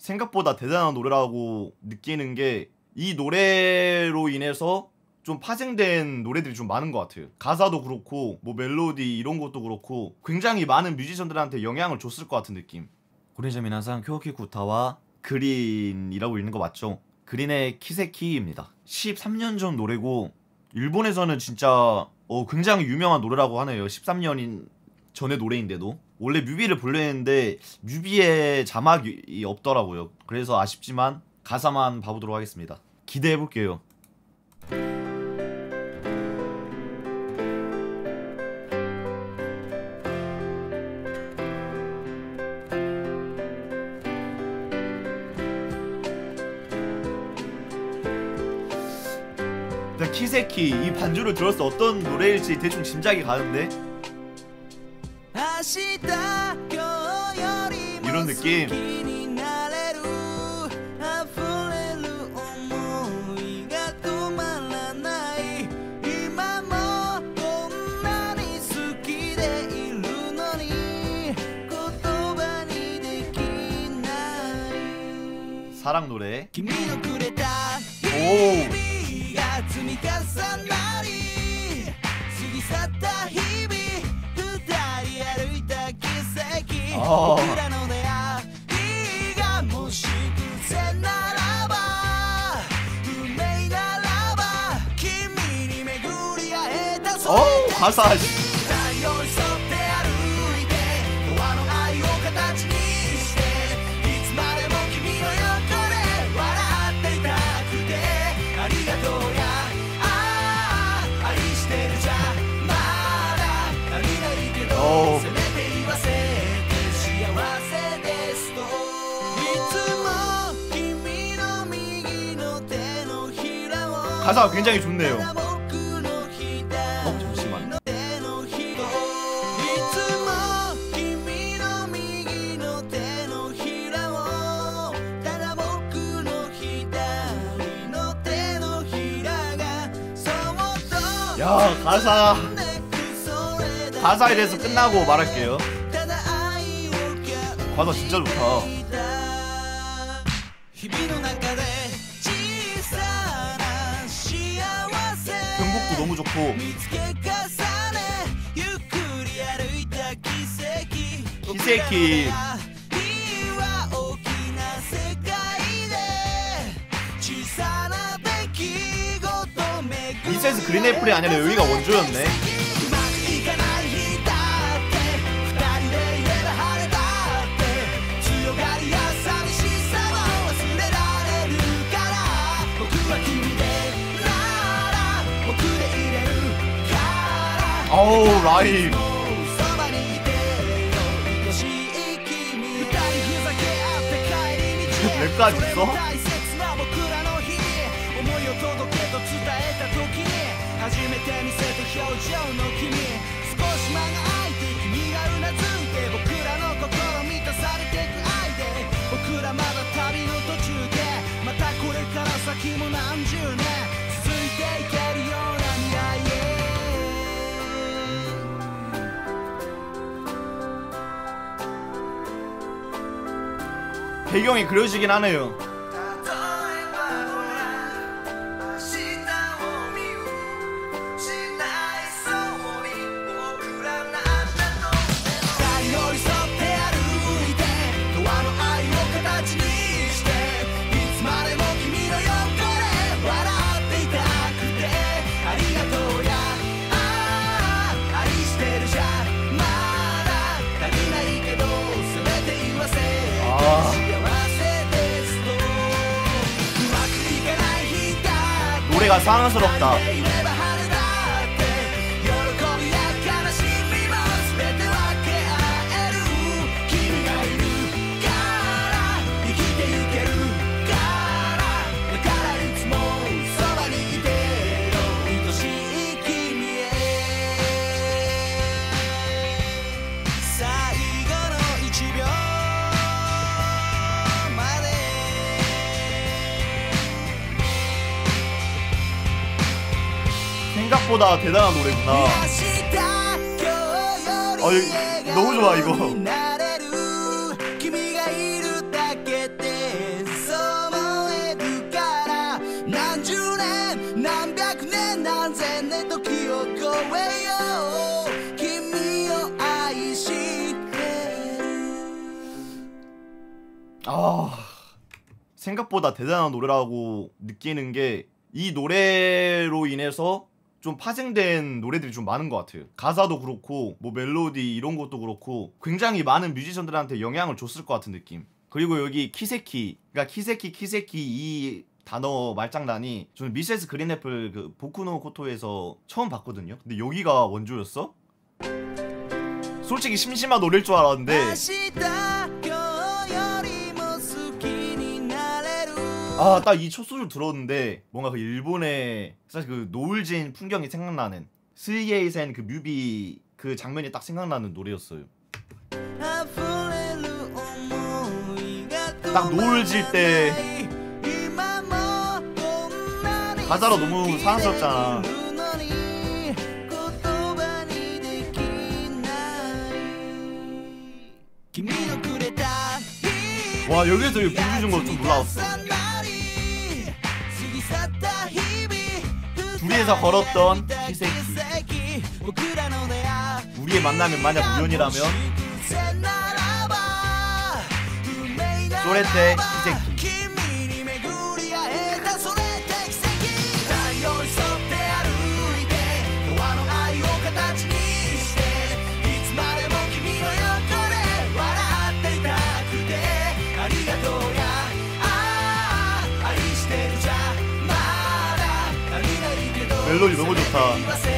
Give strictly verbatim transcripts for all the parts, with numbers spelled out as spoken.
생각보다 대단한 노래라고 느끼는 게 이 노래로 인해서 좀 파생된 노래들이 좀 많은 것 같아요. 가사도 그렇고 뭐 멜로디 이런 것도 그렇고 굉장히 많은 뮤지션들한테 영향을 줬을 것 같은 느낌. 고레자 미나상 쿄키 구타와 그린이라고 읽는 거 맞죠? 그린의 키세키입니다. 십삼 년 전 노래고 일본에서는 진짜 어 굉장히 유명한 노래라고 하네요. 십삼 년 전의 노래인데도. 원래 뮤비를 보려 했는데 뮤비에 자막이 없더라고요. 그래서 아쉽지만 가사만 봐보도록 하겠습니다. 기대해볼게요. 일단 키세키 이 반주를 들었을 때 어떤 노래일지 대충 짐작이 가는데 이런 느낌. 사랑 노래. 오. 어. 어 가사. 오. 가사가 굉장히 좋네요. 어? 잠시만. 야 가사 가사에 대해서 끝나고 말할게요. 가사 진짜 좋다. 편곡도 너무 좋고. 키세키 미세스 그린애플이 아니라 여기가 원조였네. 어우 라임 랩까지 있어? 배경이 그려지긴 하네요. 노래가 사랑스럽다. 생각보다 대단한 노래구나. 어, 너무 좋아 이거. 아 생각보다 대단한 노래라고 느끼는 게 이 노래로 인해서 좀 파생된 노래들이 좀 많은 것 같아요. 가사도 그렇고 뭐 멜로디 이런 것도 그렇고 굉장히 많은 뮤지션들한테 영향을 줬을 것 같은 느낌. 그리고 여기 키세키, 그러니까 키세키 키세키 이 단어 말장난이 저는 미세스 그린애플 그 보쿠노 코토에서 처음 봤거든요. 근데 여기가 원조였어? 솔직히 심심한 노래일 줄 알았는데 아 딱 이 첫 소절 들었는데 뭔가 그 일본의 사실 그 노을진 풍경이 생각나는 스리에이센 그 뮤비 그 장면이 딱 생각나는 노래였어요. 딱 노을 질 때 가사로 너무 사랑스럽잖아. 와 여기서 여기 부르 준 거 좀 놀라웠어. 둘이서 걸었던 키세키. 우리의 만남이 만약 우연이라면 소레테 키세키. 멜로디 너무 좋다.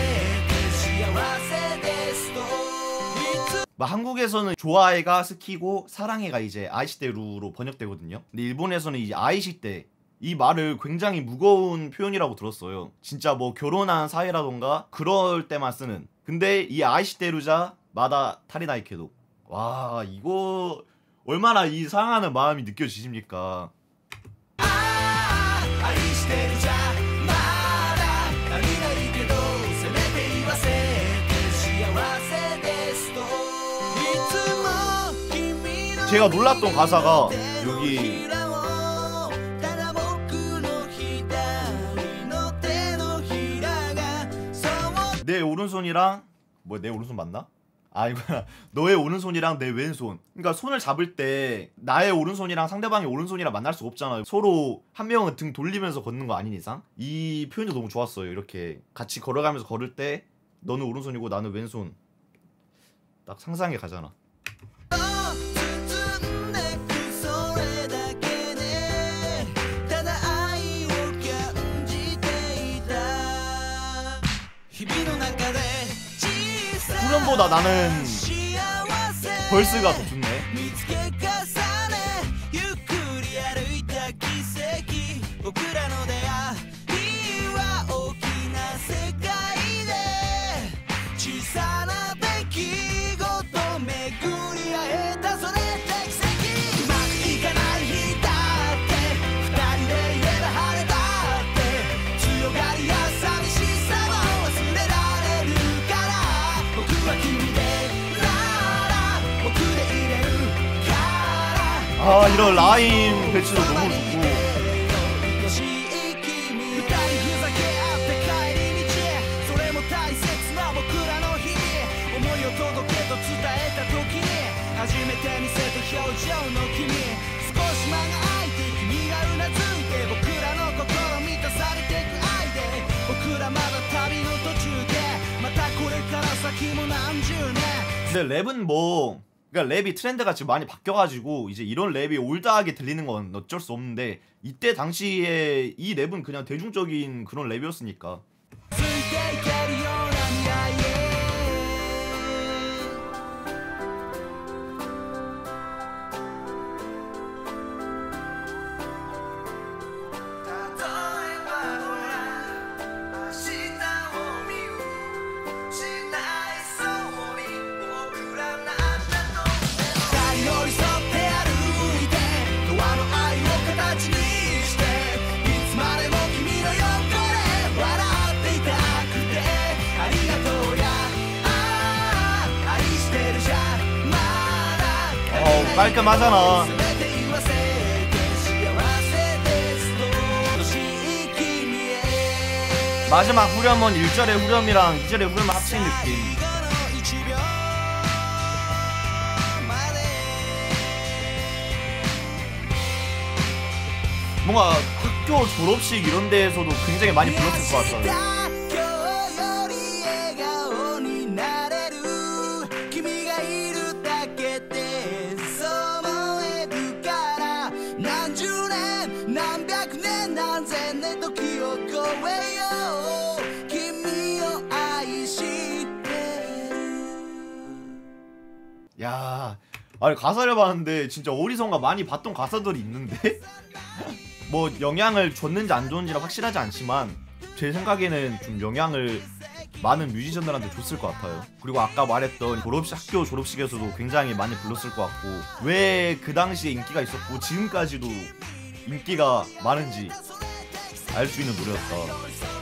막 한국에서는 좋아해가 스키고 사랑해가 이제 아이시대루로 번역되거든요. 근데 일본에서는 이제 아이시대 이 말을 굉장히 무거운 표현이라고 들었어요. 진짜 뭐 결혼한 사이라던가 그럴 때만 쓰는. 근데 이 아이시대루자 마다 타리나이케도 와 이거 얼마나 이 사랑하는 마음이 느껴지십니까? 제가 놀랐던 가사가 여기 내 오른손이랑 뭐 내 오른손 맞나? 아 이거 너의 오른손이랑 내 왼손. 그러니까 손을 잡을 때 나의 오른손이랑 상대방의 오른손이랑 만날 수 없잖아요. 서로 한 명은 등 돌리면서 걷는 거 아닌 이상. 이 표현도 너무 좋았어요. 이렇게 같이 걸어가면서 걸을 때 너는 오른손이고 나는 왼손. 딱 상상해 가잖아. 후렴보다 나는 벌스가 더 좋네. 아 이런 라임 배치도 너무 좋고. 근데 랩은 뭐 그러니까 랩이 트렌드가 지금 많이 바뀌어가지고 이제 이런 랩이 올드하게 들리는 건 어쩔 수 없는데 이때 당시에 이 랩은 그냥 대중적인 그런 랩이었으니까. 깔끔하잖아. 마지막 후렴은 일 절의 후렴이랑 이 절의 후렴 합친 느낌. 뭔가 학교 졸업식 이런 데에서도 굉장히 많이 불렀을 것 같아요. 야, 아니 가사를 봤는데 진짜 어디선가 많이 봤던 가사들이 있는데 뭐 영향을 줬는지 안 줬는지는 확실하지 않지만 제 생각에는 좀 영향을 많은 뮤지션들한테 줬을 것 같아요. 그리고 아까 말했던 졸업식, 학교 졸업식에서도 굉장히 많이 불렀을 것 같고 왜 그 당시에 인기가 있었고 지금까지도 인기가 많은지 알 수 있는 노래였다.